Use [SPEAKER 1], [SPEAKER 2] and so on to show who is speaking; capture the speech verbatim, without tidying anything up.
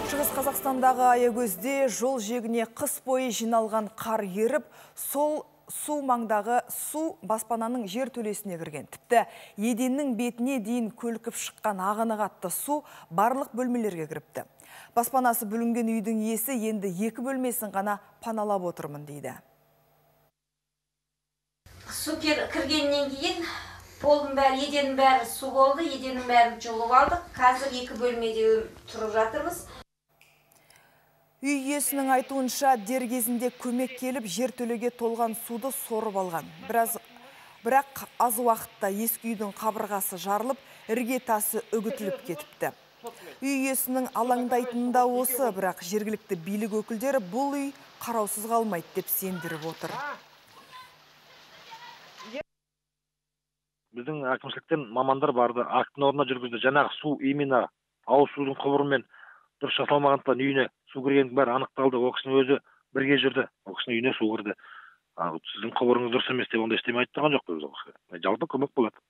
[SPEAKER 1] Шығыс Қазақстандағы Аягөзде жол жегіне қыс бойы жиналған қар еріп, сол су маңдағы су баспананың жер төлесіне кірген. Тіпті еденнің бетіне дейін көлкіп шыққан ағыны қатты су барлық бөлмелерге кіріпті. Баспанасы бүлінген үйдің иесі енді екі бөлмесін ғана паналап отырмын дейді.
[SPEAKER 2] Су кіргеннен кейін полдың бәрі, еденнің бәрі су болды, еденнің бәрін жұлып алдық. Қазір екі бөлмеде тұрып жатырмыз.
[SPEAKER 1] Үй иесінің айтуынша дер кезінде көмек келіп жер төлеге толған суды сорып алған. Біраз, бірақ аз уақытта ескі үйдің қабырғасы жарылып, ірге тасы үгітіліп кетіпті. Үй иесінің алаңдайтынында осы, бірақ жергілікті билік өкілдері бұл үй қараусыз қалмайды деп сендіріп отыр.
[SPEAKER 3] Біздің әкімшіліктен мамандар барды, акттың орнына жүргізді. Жаңағы су именно ауыз судың құбырымен дұрыс жасалмағандықтан үйіне су кіргеннің бәрі анықталды. Ол кісінің өзі бірге жүрді. Ол кісінің үйіне су кірді. Сіздің құбырыңыз дұрыс емес деп онда істемей айтқан жоқ. Жалпы көмек болады.